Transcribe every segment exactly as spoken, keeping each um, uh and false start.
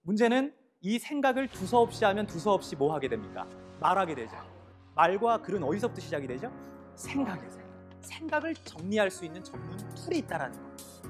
문제는 이 생각을 두서없이 하면 두서없이 뭐 하게 됩니까? 말하게 되죠. 말과 글은 어디서부터 시작이 되죠? 생각에서. 생각을 정리할 수 있는 전문 툴이 있다는 거.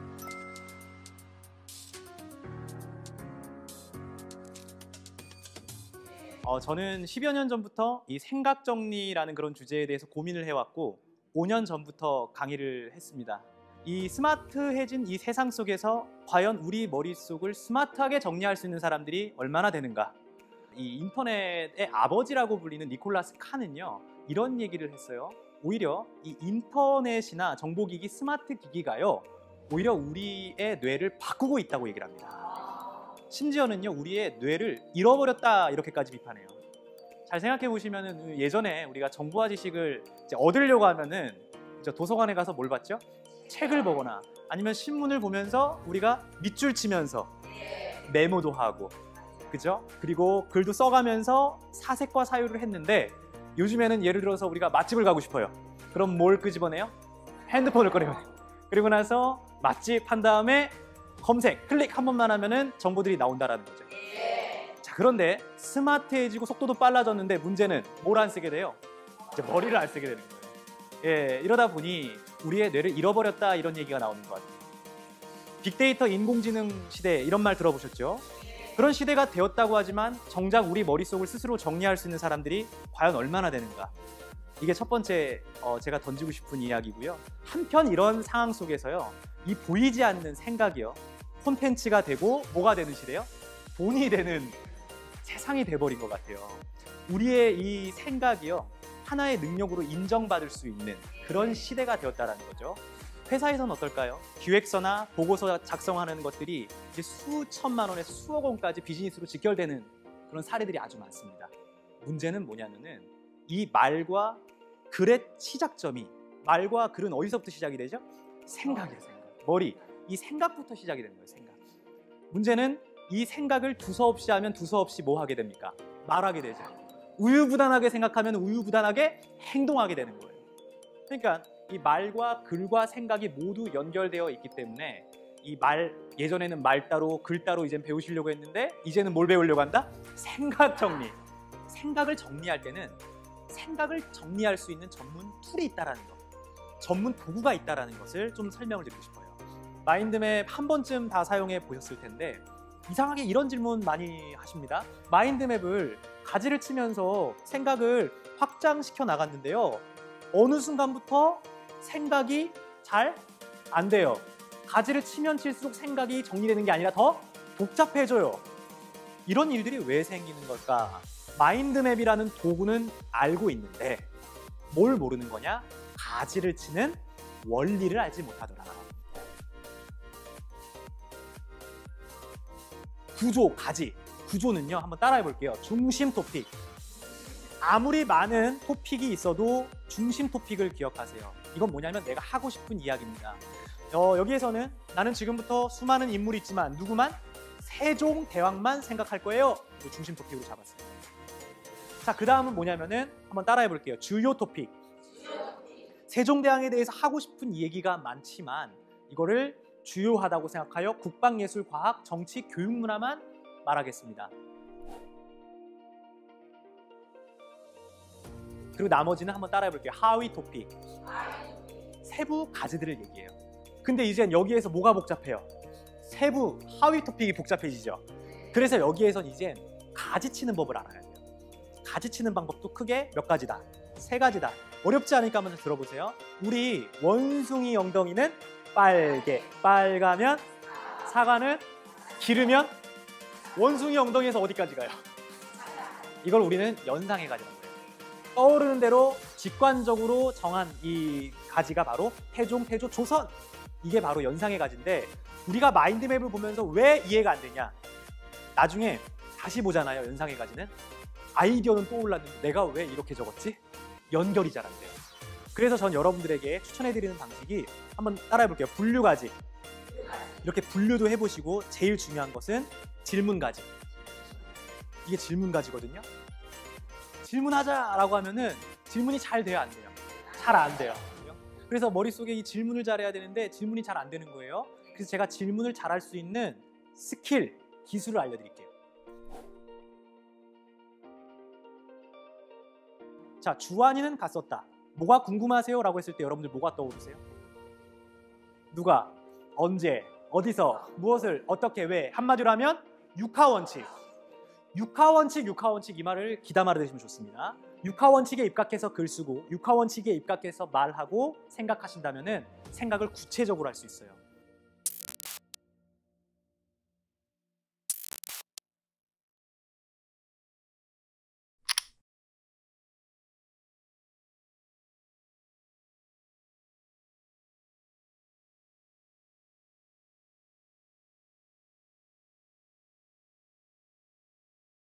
어, 저는 십여 년 전부터 이 생각 정리라는 그런 주제에 대해서 고민을 해왔고 오 년 전부터 강의를 했습니다. 이 스마트해진 이 세상 속에서 과연 우리 머릿속을 스마트하게 정리할 수 있는 사람들이 얼마나 되는가? 이 인터넷의 아버지라고 불리는 니콜라스 칸은요, 이런 얘기를 했어요. 오히려 이 인터넷이나 정보기기, 스마트 기기가요, 오히려 우리의 뇌를 바꾸고 있다고 얘기를 합니다. 심지어는요, 우리의 뇌를 잃어버렸다 이렇게까지 비판해요. 잘 생각해 보시면은 예전에 우리가 정보와 지식을 이제 얻으려고 하면은 도서관에 가서 뭘 봤죠? 책을 보거나 아니면 신문을 보면서 우리가 밑줄 치면서 메모도 하고, 그죠? 그리고 글도 써가면서 사색과 사유를 했는데, 요즘에는 예를 들어서 우리가 맛집을 가고 싶어요. 그럼 뭘 끄집어내요? 핸드폰을 꺼내요. 그리고 나서 맛집 한 다음에 검색, 클릭 한 번만 하면은 정보들이 나온다라는 거죠. 자, 그런데 스마트해지고 속도도 빨라졌는데 문제는 뭘 안 쓰게 돼요? 이제 머리를 안 쓰게 되는 거예요. 예, 이러다 보니 우리의 뇌를 잃어버렸다 이런 얘기가 나오는 것 같아요. 빅데이터 인공지능 시대 이런 말 들어보셨죠? 그런 시대가 되었다고 하지만 정작 우리 머릿속을 스스로 정리할 수 있는 사람들이 과연 얼마나 되는가? 이게 첫 번째 어, 제가 던지고 싶은 이야기고요. 한편 이런 상황 속에서요, 이 보이지 않는 생각이요, 콘텐츠가 되고 뭐가 되는 시대요? 돈이 되는 세상이 돼버린 것 같아요. 우리의 이 생각이요, 하나의 능력으로 인정받을 수 있는 그런 시대가 되었다는 거죠. 회사에서는 어떨까요? 기획서나 보고서 작성하는 것들이 이제 수천만 원에서 수억 원까지 비즈니스로 직결되는 그런 사례들이 아주 많습니다. 문제는 뭐냐면은 이 말과 글의 시작점이, 말과 글은 어디서부터 시작이 되죠? 생각이에요, 생각. 머리, 이 생각부터 시작이 되는 거예요, 생각. 문제는 이 생각을 두서없이 하면 두서없이 뭐 하게 됩니까? 말하게 되죠. 우유부단하게 생각하면 우유부단하게 행동하게 되는 거예요. 그러니까 이 말과 글과 생각이 모두 연결되어 있기 때문에 이 말, 예전에는 말 따로 글 따로 이젠 배우시려고 했는데 이제는 뭘 배우려고 한다? 생각 정리. 생각을 정리할 때는 생각을 정리할 수 있는 전문 툴이 있다는 것, 전문 도구가 있다는 것을 좀 설명을 드리고 싶어요. 마인드맵 한 번쯤 다 사용해 보셨을 텐데 이상하게 이런 질문 많이 하십니다. 마인드맵을 가지를 치면서 생각을 확장시켜 나갔는데요, 어느 순간부터 생각이 잘 안 돼요. 가지를 치면 칠수록 생각이 정리되는 게 아니라 더 복잡해져요. 이런 일들이 왜 생기는 걸까? 마인드맵이라는 도구는 알고 있는데 뭘 모르는 거냐? 가지를 치는 원리를 알지 못하더라. 구조, 가지. 구조는요, 한번 따라해 볼게요. 중심 토픽. 아무리 많은 토픽이 있어도 중심 토픽을 기억하세요. 이건 뭐냐면 내가 하고 싶은 이야기입니다. 어, 여기에서는 나는 지금부터 수많은 인물이 있지만 누구만? 세종대왕만 생각할 거예요. 중심 토픽으로 잡았습니다. 자, 그 다음은 뭐냐면은 한번 따라해 볼게요. 주요 토픽. 세종대왕에 대해서 하고 싶은 얘기가 많지만 이거를 주요하다고 생각하여 국방예술, 과학, 정치, 교육, 문화만 말하겠습니다. 그리고 나머지는 한번 따라해 볼게요. 하위 토픽. 세부 가지들을 얘기해요. 근데 이젠 여기에서 뭐가 복잡해요? 세부, 하위 토픽이 복잡해지죠. 그래서 여기에선 이젠 가지 치는 법을 알아야 돼요. 가지 치는 방법도 크게 몇 가지다. 세 가지다. 어렵지 않으니까 한번 들어보세요. 우리 원숭이 엉덩이는 빨개. 빨가면, 사과는 기르면, 원숭이 엉덩이에서 어디까지 가요? 이걸 우리는 연상의 가지라고 해요. 떠오르는 대로 직관적으로 정한 이 가지가 바로 태종, 태조, 조선. 이게 바로 연상의 가지인데 우리가 마인드맵을 보면서 왜 이해가 안 되냐? 나중에 다시 보잖아요, 연상의 가지는. 아이디어는 떠올랐는데 내가 왜 이렇게 적었지? 연결이 잘 안 돼요. 그래서 전 여러분들에게 추천해드리는 방식이 한번 따라해볼게요. 분류가지. 이렇게 분류도 해보시고 제일 중요한 것은 질문가지. 이게 질문가지거든요. 질문하자라고 하면은 질문이 잘 돼요, 안 돼요? 잘 안 돼요. 그래서 머릿속에 이 질문을 잘해야 되는데 질문이 잘 안 되는 거예요. 그래서 제가 질문을 잘할 수 있는 스킬, 기술을 알려드릴게요. 자, 주한이는 갔었다. 뭐가 궁금하세요? 라고 했을 때 여러분들 뭐가 떠오르세요? 누가, 언제, 어디서, 무엇을, 어떻게, 왜? 한마디로 하면 육하원칙. 육하원칙, 육하원칙 이 말을 귀담아 들으시면 좋습니다. 육하원칙에 입각해서 글 쓰고 육하원칙에 입각해서 말하고 생각하신다면 생각을 구체적으로 할 수 있어요.